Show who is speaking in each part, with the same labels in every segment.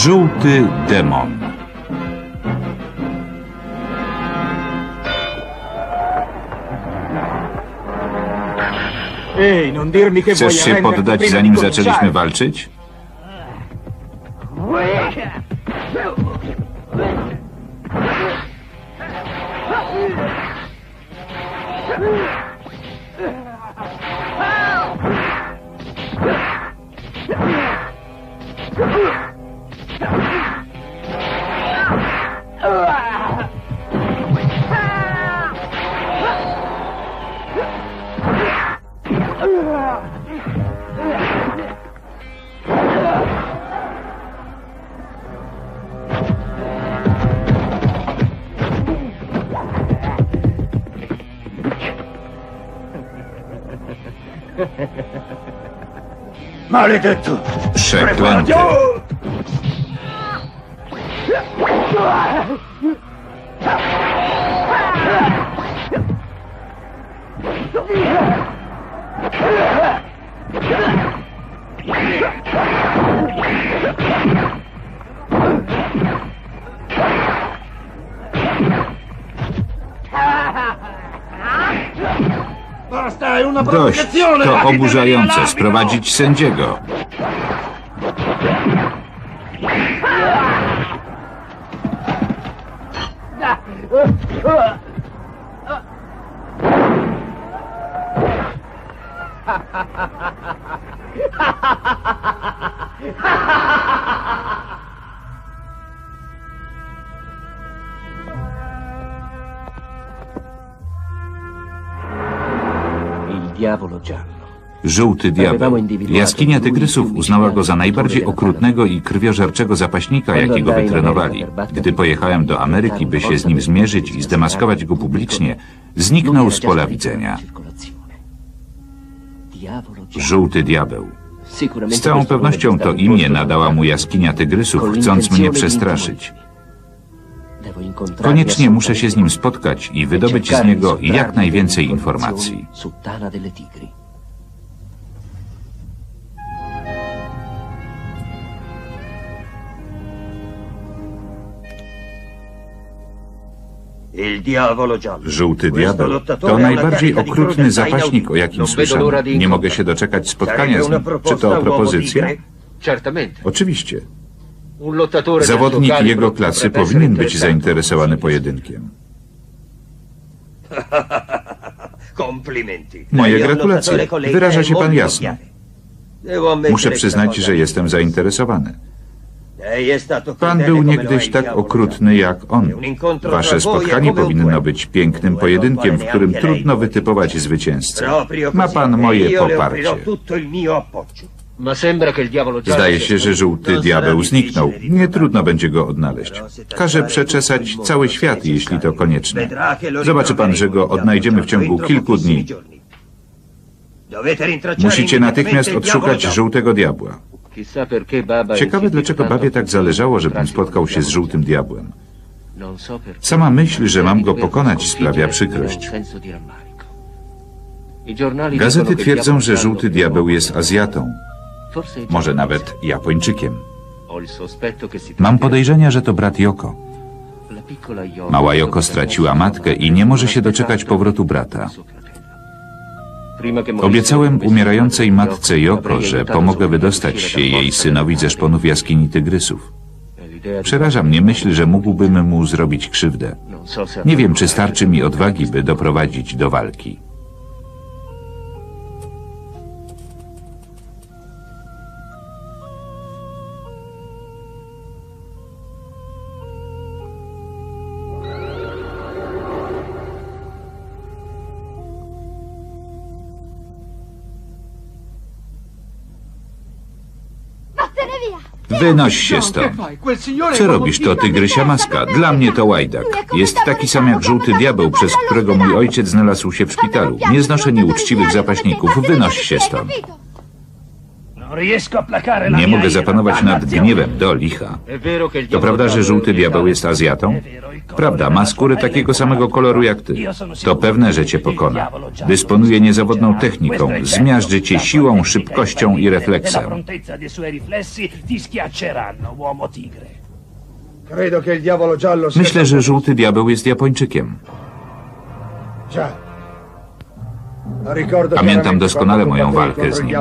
Speaker 1: Żółty demon. Chcesz się poddać, zanim zaczęliśmy walczyć?
Speaker 2: Maledetto!
Speaker 1: Przeklęty! Dość, to oburzające. Sprowadzić sędziego. Żółty diabeł. Jaskinia tygrysów uznała go za najbardziej okrutnego i krwiożerczego zapaśnika, jakiego wytrenowali. Gdy pojechałem do Ameryki, by się z nim zmierzyć i zdemaskować go publicznie, zniknął z pola widzenia. Żółty diabeł. Z całą pewnością to imię nadała mu jaskinia tygrysów, chcąc mnie przestraszyć. Koniecznie muszę się z nim spotkać i wydobyć z niego jak najwięcej informacji. Żółty diabeł to najbardziej okrutny zapaśnik, o jakim słyszałem. Nie mogę się doczekać spotkania z nim. Czy to propozycja? Oczywiście. Zawodnik jego klasy powinien być zainteresowany pojedynkiem. Moje gratulacje. Wyraża się pan jasno. Muszę przyznać, że jestem zainteresowany. Pan był niegdyś tak okrutny jak on. Wasze spotkanie powinno być pięknym pojedynkiem, w którym trudno wytypować zwycięzcę. Ma pan moje poparcie. Zdaje się, że żółty diabeł zniknął. Nie trudno będzie go odnaleźć. Każę przeczesać cały świat, jeśli to konieczne. Zobaczy pan, że go odnajdziemy w ciągu kilku dni. Musicie natychmiast odszukać żółtego diabła. Ciekawe, dlaczego babie tak zależało, żebym spotkał się z żółtym diabłem. Sama myśl, że mam go pokonać, sprawia przykrość. Gazety twierdzą, że żółty diabeł jest Azjatą. Może nawet Japończykiem. Mam podejrzenia, że to brat Yoko. Mała Yoko straciła matkę i nie może się doczekać powrotu brata. Obiecałem umierającej matce Yoko, że pomogę wydostać się jej synowi ze szponów jaskini tygrysów. Przeraża mnie myśl, że mógłbym mu zrobić krzywdę. Nie wiem, czy starczy mi odwagi, by doprowadzić do walki. Wynoś się stąd. Co robisz? To tygrysia maska. Dla mnie to łajdak. Jest taki sam jak żółty diabeł, przez którego mój ojciec znalazł się w szpitalu. Nie znoszę nieuczciwych zapaśników. Wynoś się stąd. Nie mogę zapanować nad gniewem, do licha. To prawda, że żółty diabeł jest Azjatą? Prawda, ma skórę takiego samego koloru jak ty. To pewne, że cię pokona. Dysponuje niezawodną techniką. Zmiażdży cię siłą, szybkością i refleksem. Myślę, że żółty diabeł jest Japończykiem. Pamiętam doskonale moją walkę z nim.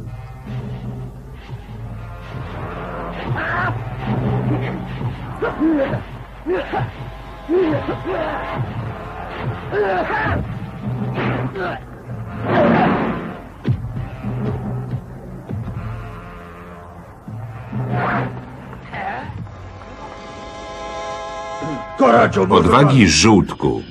Speaker 1: Odwagi, żółtku.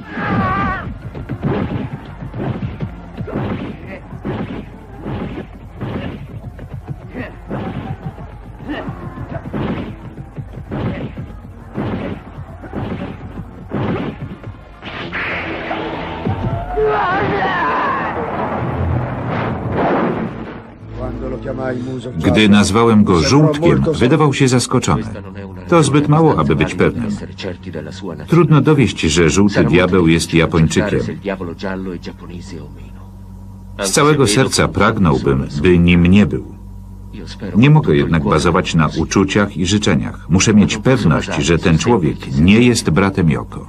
Speaker 1: Gdy nazwałem go żółtkiem, wydawał się zaskoczony. To zbyt mało, aby być pewnym. Trudno dowieść, że żółty diabeł jest Japończykiem. Z całego serca pragnąłbym, by nim nie był. Nie mogę jednak bazować na uczuciach i życzeniach. Muszę mieć pewność, że ten człowiek nie jest bratem Yoko.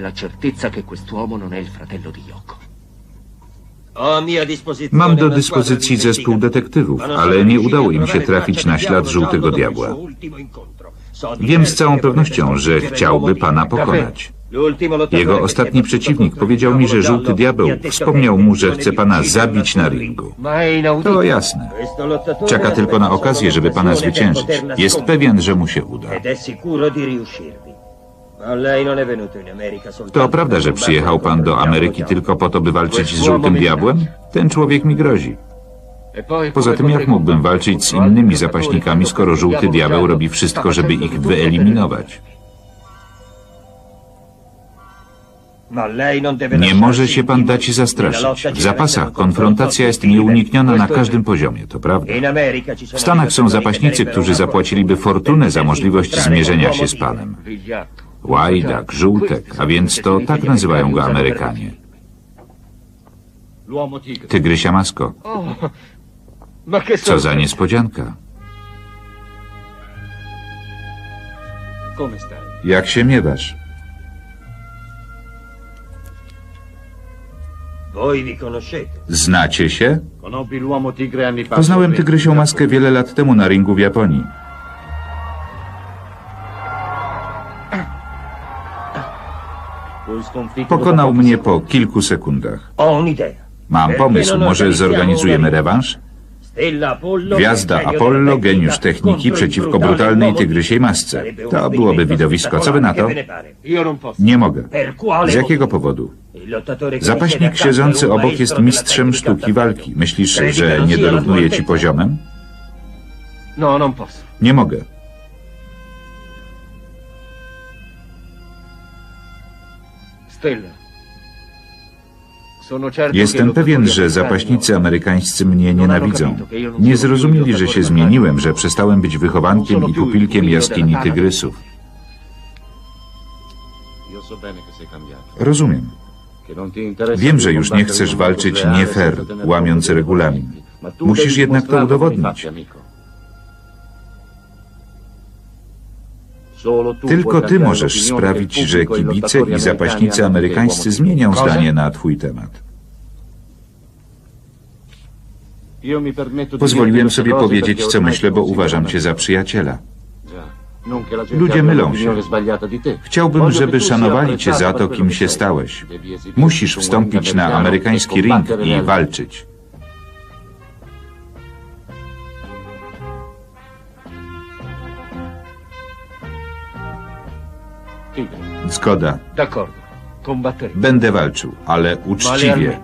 Speaker 1: Mam do dyspozycji zespół detektywów, ale nie udało im się trafić na ślad żółtego diabła. Wiem z całą pewnością, że chciałby pana pokonać. Jego ostatni przeciwnik powiedział mi, że żółty diabeł wspomniał mu, że chce pana zabić na ringu. To jasne. Czeka tylko na okazję, żeby pana zwyciężyć. Jest pewien, że mu się uda. To prawda, że przyjechał pan do Ameryki tylko po to, by walczyć z żółtym diabłem? Ten człowiek mi grozi. Poza tym, jak mógłbym walczyć z innymi zapaśnikami, skoro żółty diabeł robi wszystko, żeby ich wyeliminować? Nie może się pan dać zastraszyć. W zapasach konfrontacja jest nieunikniona na każdym poziomie, to prawda. W Stanach są zapaśnicy, którzy zapłaciliby fortunę za możliwość zmierzenia się z panem. Łajdak, żółtek, a więc to tak nazywają go Amerykanie. Tygrysia masko. Co za niespodzianka. Jak się miewasz? Znacie się? Poznałem tygrysią maskę wiele lat temu na ringu w Japonii. Pokonał mnie po kilku sekundach. Mam pomysł, może zorganizujemy rewanż? Gwiazda Apollo, geniusz techniki przeciwko brutalnej tygrysiej masce. To byłoby widowisko. Co wy na to? Nie mogę. Z jakiego powodu? Zapaśnik siedzący obok jest mistrzem sztuki walki. Myślisz, że nie dorównuje ci poziomem? Nie mogę. Jestem pewien, że zapaśnicy amerykańscy mnie nienawidzą. Nie zrozumieli, że się zmieniłem, że przestałem być wychowankiem i pupilkiem jaskini tygrysów. Rozumiem. Wiem, że już nie chcesz walczyć nie fair, łamiąc regulamin. Musisz jednak to udowodnić. Tylko ty możesz sprawić, że kibice i zapaśnicy amerykańscy zmienią zdanie na twój temat. Pozwoliłem sobie powiedzieć, co myślę, bo uważam cię za przyjaciela. Ludzie mylą się. Chciałbym, żeby szanowali cię za to, kim się stałeś. Musisz wstąpić na amerykański ring i walczyć. Zgoda. Będę walczył, ale uczciwie.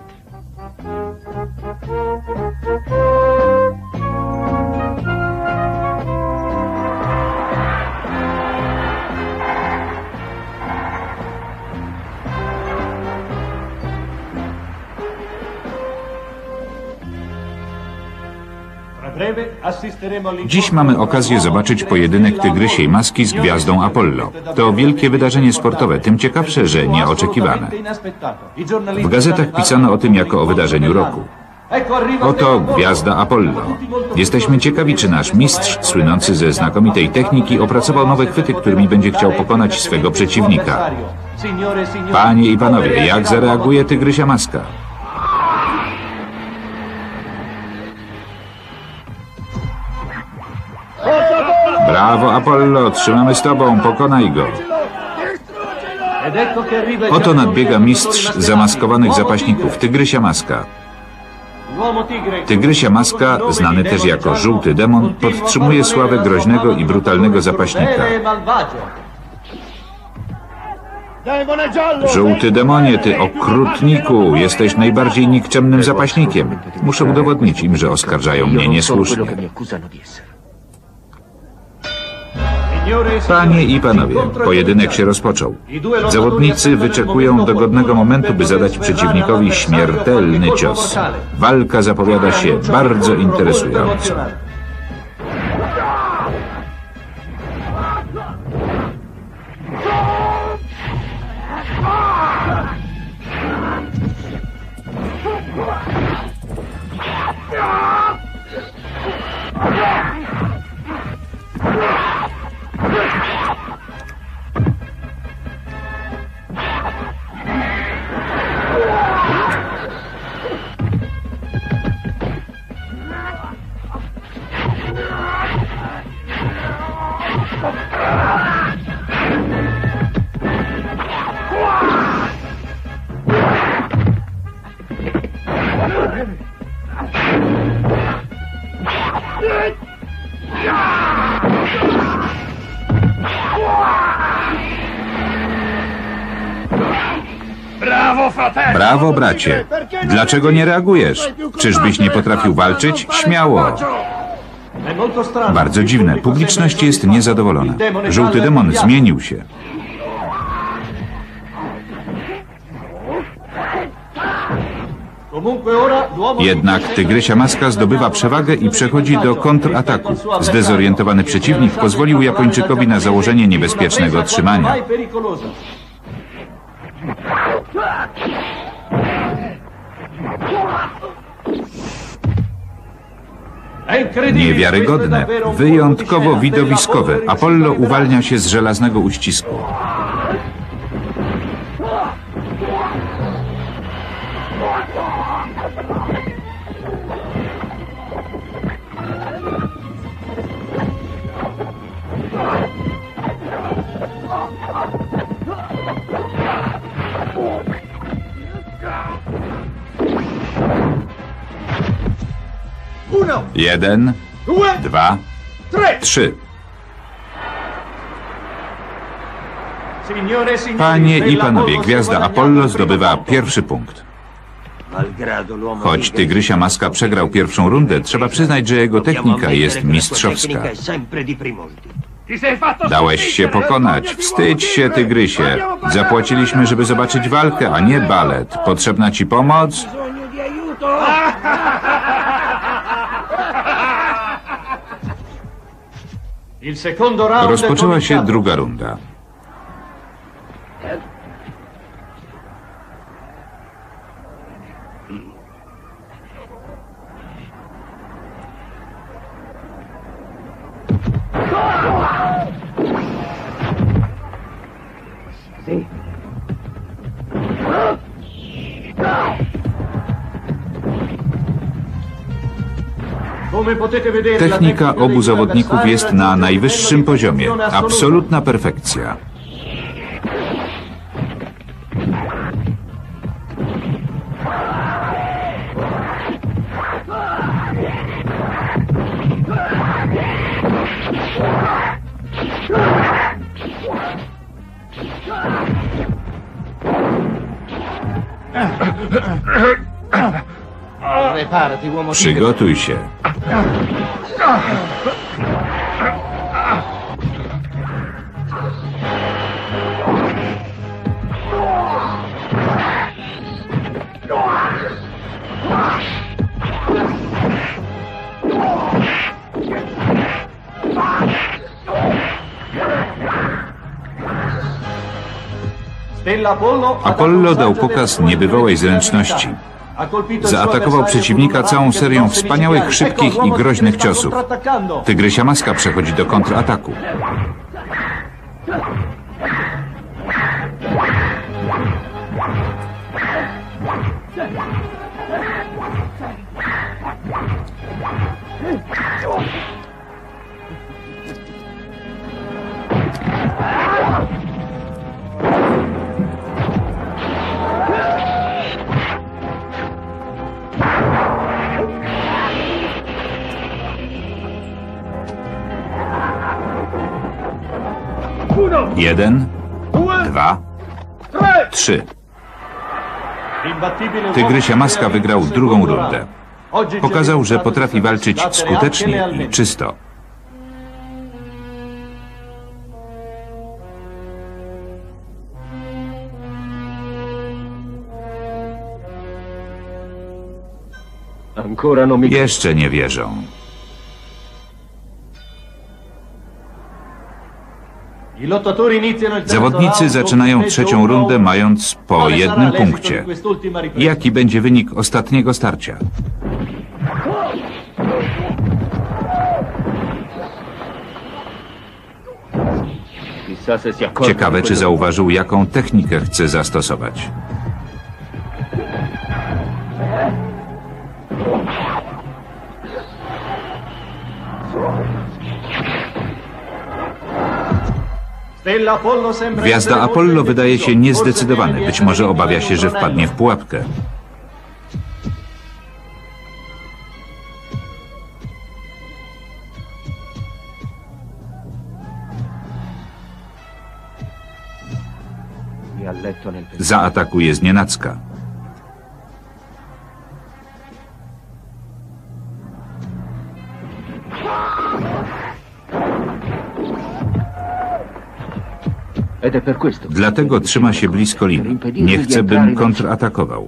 Speaker 1: Dziś mamy okazję zobaczyć pojedynek Tygrysiej Maski z Gwiazdą Apollo. To wielkie wydarzenie sportowe, tym ciekawsze, że nieoczekiwane. W gazetach pisano o tym jako o wydarzeniu roku. Oto Gwiazda Apollo. Jesteśmy ciekawi, czy nasz mistrz, słynący ze znakomitej techniki, opracował nowe chwyty, którymi będzie chciał pokonać swego przeciwnika. Panie i panowie, jak zareaguje Tygrysia Maska? Brawo, Apollo, trzymamy z tobą, pokonaj go. Oto nadbiega mistrz zamaskowanych zapaśników, Tygrysia Maska. Tygrysia Maska, znany też jako Żółty Demon, podtrzymuje sławę groźnego i brutalnego zapaśnika. Żółty Demonie, ty okrutniku, jesteś najbardziej nikczemnym zapaśnikiem. Muszę udowodnić im, że oskarżają mnie niesłusznie. Panie i panowie, pojedynek się rozpoczął. Zawodnicy wyczekują dogodnego momentu, by zadać przeciwnikowi śmiertelny cios. Walka zapowiada się bardzo interesująco. Brawo, bracie. Dlaczego nie reagujesz? Czyżbyś nie potrafił walczyć? Śmiało. Bardzo dziwne. Publiczność jest niezadowolona. Żółty Demon zmienił się. Jednak Tygrysia Maska zdobywa przewagę i przechodzi do kontrataku. Zdezorientowany przeciwnik pozwolił Japończykowi na założenie niebezpiecznego trzymania. Niewiarygodne, wyjątkowo widowiskowe. Apollo uwalnia się z żelaznego uścisku. Jeden, dwa, trzy. Panie i panowie, Gwiazda Apollo zdobywa pierwszy punkt. Choć Tygrysia Maska przegrał pierwszą rundę, trzeba przyznać, że jego technika jest mistrzowska. Dałeś się pokonać. Wstydź się, Tygrysie. Zapłaciliśmy, żeby zobaczyć walkę, a nie balet. Potrzebna ci pomoc? Rozpoczęła się druga runda. Technika obu zawodników jest na najwyższym poziomie. Absolutna perfekcja. Przygotuj się. Apollo dał pokaz niebywałej zręczności. Zaatakował przeciwnika całą serią wspaniałych, szybkich i groźnych ciosów. Tygrysia Maska przechodzi do kontrataku. Jeden, dwa, trzy. Tygrysia Maska wygrał drugą rundę. Pokazał, że potrafi walczyć skutecznie i czysto. Jeszcze nie wierzą. Zawodnicy zaczynają trzecią rundę mając po jednym punkcie. Jaki będzie wynik ostatniego starcia? Ciekawe, czy zauważył, jaką technikę chce zastosować. Gwiazda Apollo wydaje się niezdecydowany. Być może obawia się, że wpadnie w pułapkę. Zaatakuje znienacka. Dlatego trzyma się blisko lin. Nie chce, bym kontratakował.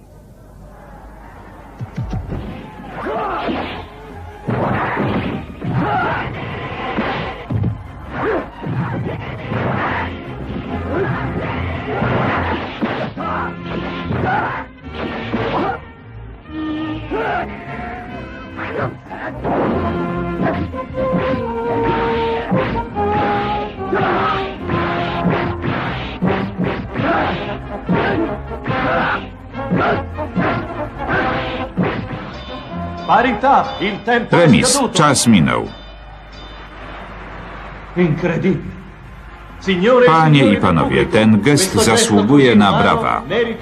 Speaker 1: Remis. Czas minął. Panie i panowie, ten gest zasługuje na brawa.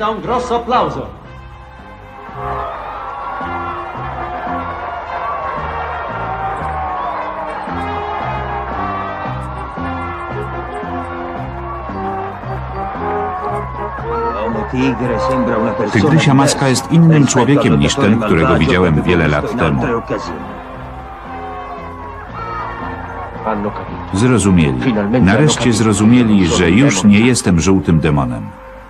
Speaker 1: Tygrysia Maska jest innym człowiekiem niż ten, którego widziałem wiele lat temu. Zrozumieli. Nareszcie zrozumieli, że już nie jestem żółtym demonem.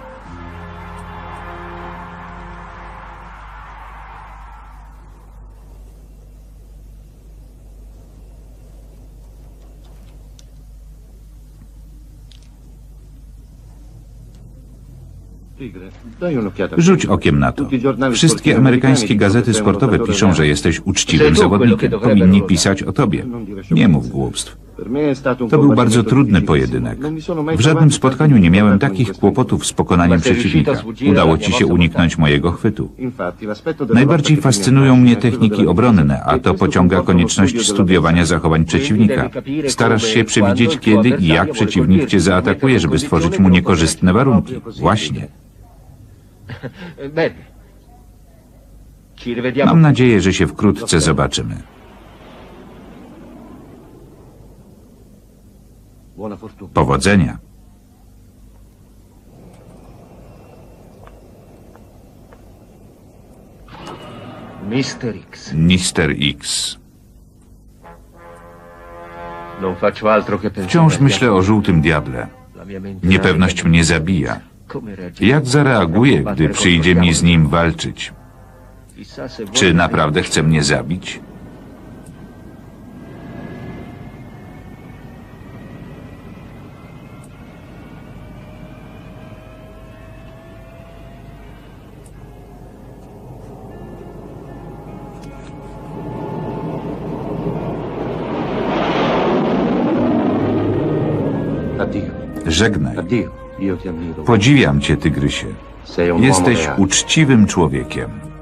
Speaker 1: Rzuć okiem na to. Wszystkie amerykańskie gazety sportowe piszą, że jesteś uczciwym zawodnikiem. Powinni pisać o tobie. Nie mów głupstw. To był bardzo trudny pojedynek. W żadnym spotkaniu nie miałem takich kłopotów z pokonaniem przeciwnika. Udało ci się uniknąć mojego chwytu. Najbardziej fascynują mnie techniki obronne, a to pociąga konieczność studiowania zachowań przeciwnika. Starasz się przewidzieć, kiedy i jak przeciwnik cię zaatakuje, żeby stworzyć mu niekorzystne warunki. Właśnie. Mam nadzieję, że się wkrótce zobaczymy. Powodzenia. Mister X. Wciąż myślę o żółtym diable. Niepewność mnie zabija. Jak zareaguję, gdy przyjdzie mi z nim walczyć? Czy naprawdę chce mnie zabić? Żegnaj. Podziwiam cię, tygrysie. Jesteś uczciwym człowiekiem.